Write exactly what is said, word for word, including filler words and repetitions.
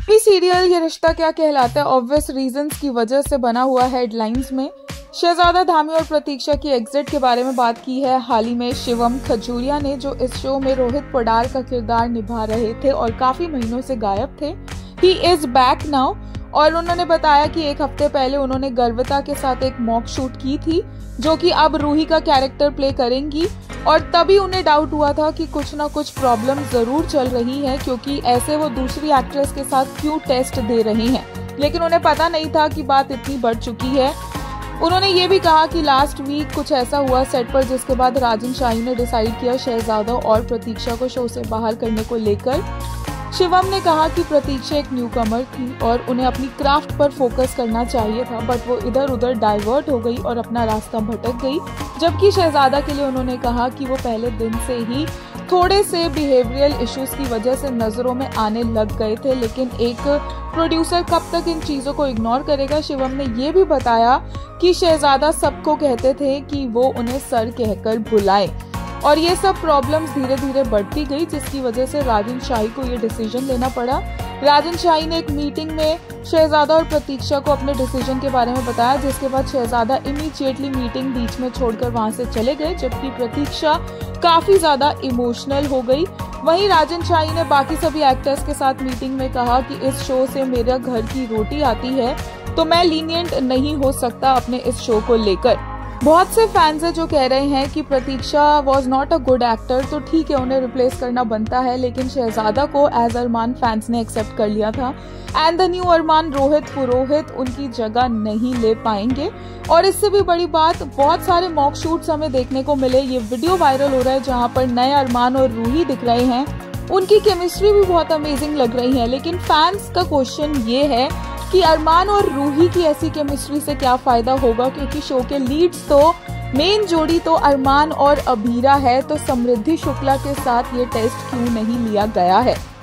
TV serial ये रिश्ता क्या कहलाता है ऑब्वियस रीजंस की वजह से बना हुआ हेडलाइंस में शहजादा धामी और प्रतीक्षा की एग्जिट के बारे में बात की है। हाल ही में शिवम खजूरिया ने, जो इस शो में रोहित पडार का किरदार निभा रहे थे और काफी महीनों से गायब थे, ही इज बैक नाउ। और उन्होंने बताया कि एक हफ्ते पहले उन्होंने गर्विता के साथ एक मॉक शूट की थी, जो कि अब रूही का कैरेक्टर प्ले करेंगी। और तभी उन्हें डाउट हुआ था कि कुछ ना कुछ प्रॉब्लम जरूर चल रही है, क्योंकि ऐसे वो दूसरी एक्ट्रेस के साथ क्यों टेस्ट दे रहे हैं। लेकिन उन्हें पता नहीं था कि बात इतनी बढ़ चुकी है। उन्होंने ये भी कहा कि लास्ट वीक कुछ ऐसा हुआ सेट पर, जिसके बाद राजन शाही ने डिसाइड किया शहजादा और प्रतीक्षा को शो से बाहर करने को लेकर। शिवम ने कहा कि प्रतीक्षा एक न्यू कमर थी और उन्हें अपनी क्राफ्ट पर फोकस करना चाहिए था, बट वो इधर उधर डाइवर्ट हो गई और अपना रास्ता भटक गई। जबकि शहजादा के लिए उन्होंने कहा कि वो पहले दिन से ही थोड़े से बिहेवियरल इश्यूज की वजह से नजरों में आने लग गए थे, लेकिन एक प्रोड्यूसर कब तक इन चीजों को इग्नोर करेगा। शिवम ने ये भी बताया कि शहजादा सबको कहते थे कि वो उन्हें सर कहकर बुलाए, और ये सब प्रॉब्लम्स धीरे धीरे बढ़ती गई, जिसकी वजह से राजन शाही को ये डिसीजन लेना पड़ा। राजन शाही ने एक मीटिंग में शहजादा और प्रतीक्षा को अपने डिसीजन के बारे में बताया, जिसके बाद शहजादा इमीडिएटली मीटिंग बीच में छोड़कर वहां से चले गए, जबकि प्रतीक्षा काफी ज्यादा इमोशनल हो गई। वहीं राजन शाही ने बाकी सभी एक्टर्स के साथ मीटिंग में कहा कि इस शो से मेरा घर की रोटी आती है, तो मैं लीनियंट नहीं हो सकता अपने इस शो को लेकर। बहुत से फैंस है जो कह रहे हैं कि Pratiksha was not a good actor, तो ठीक है उन्हें रिप्लेस करना बनता है, लेकिन शहजादा को एज अरमान फैंस ने एक्सेप्ट कर लिया था, and the new Armaan Rohit Purohit उनकी जगह नहीं ले पाएंगे। और इससे भी बड़ी बात, बहुत सारे मॉक शूट्स हमें देखने को मिले, ये वीडियो वायरल हो रहा है जहां पर नए अरमान और रूही दिख रहे हैं, उनकी केमिस्ट्री भी बहुत अमेजिंग लग रही है। लेकिन फैंस का क्वेश्चन ये है कि अरमान और रूही की ऐसी केमिस्ट्री से क्या फायदा होगा, क्योंकि शो के लीड्स तो मेन जोड़ी तो अरमान और अबीरा है, तो समृद्धि शुक्ला के साथ ये टेस्ट क्यों नहीं लिया गया है।